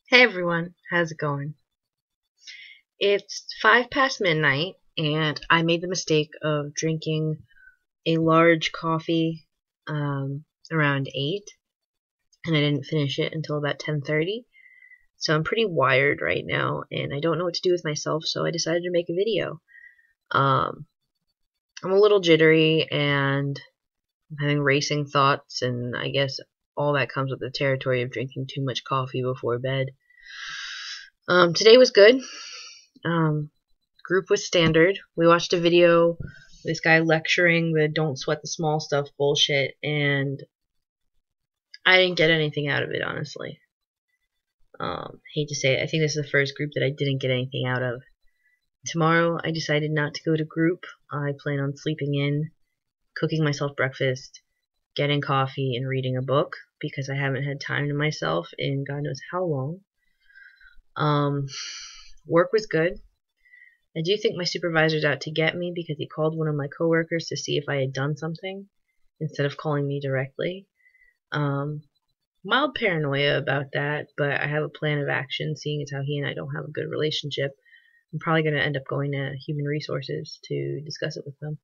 Hey everyone, how's it going? It's 5 past midnight, and I made the mistake of drinking a large coffee around 8, and I didn't finish it until about 10:30. So I'm pretty wired right now, and I don't know what to do with myself, so I decided to make a video. Um, I'm a little jittery, and I'm having racing thoughts, and I guess all that comes with the territory of drinking too much coffee before bed. Today was good. Um, Group was standard. We watched a video, this guy lecturing the don't sweat the small stuff bullshit, and I didn't get anything out of it, honestly. Hate to say it, I think this is the first group that I didn't get anything out of. Tomorrow, I decided not to go to group. I plan on sleeping in, cooking myself breakfast, getting coffee, and reading a book because I haven't had time to myself in God knows how long. Um, Work was good. I do think my supervisor's out to get me because he called one of my coworkers to see if I had done something instead of calling me directly. Um, Mild paranoia about that, but I have a plan of action seeing as how he and I don't have a good relationship. I'm probably going to end up going to human resources to discuss it with them.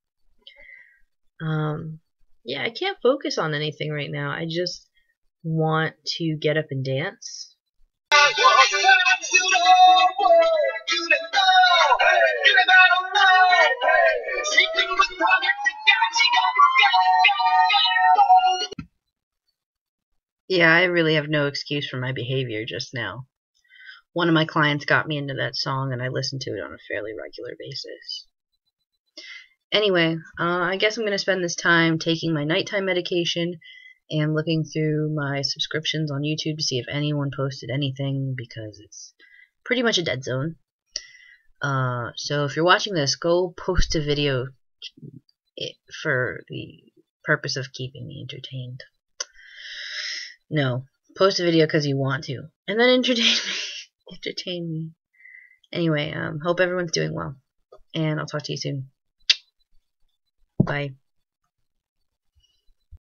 Yeah, I can't focus on anything right now. I just want to get up and dance. Yeah, I really have no excuse for my behavior just now. One of my clients got me into that song, and I listen to it on a fairly regular basis. Anyway, I guess I'm going to spend this time taking my nighttime medication and looking through my subscriptions on YouTube to see if anyone posted anything, because it's pretty much a dead zone. So if you're watching this, go post a video for the purpose of keeping me entertained. No, post a video because you want to, and then entertain me. Entertain me. Anyway, hope everyone's doing well, and I'll talk to you soon. Bye.